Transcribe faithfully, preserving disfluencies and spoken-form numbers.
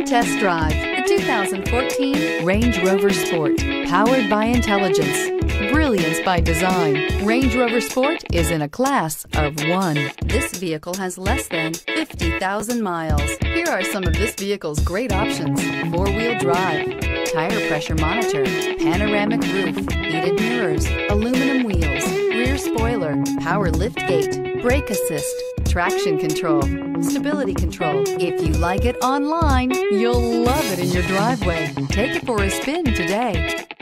test drive the two thousand fourteen Range Rover Sport. Powered by intelligence, brilliance by design, Range Rover Sport is in a class of one. This vehicle has less than fifty thousand miles. Here are some of this vehicle's great options: four-wheel drive, tire pressure monitor, panoramic roof, heated mirrors, aluminum wheels, rear spoiler, power lift gate, brake assist, traction control, stability control. If you like it online, you'll love it in your driveway. Take it for a spin today.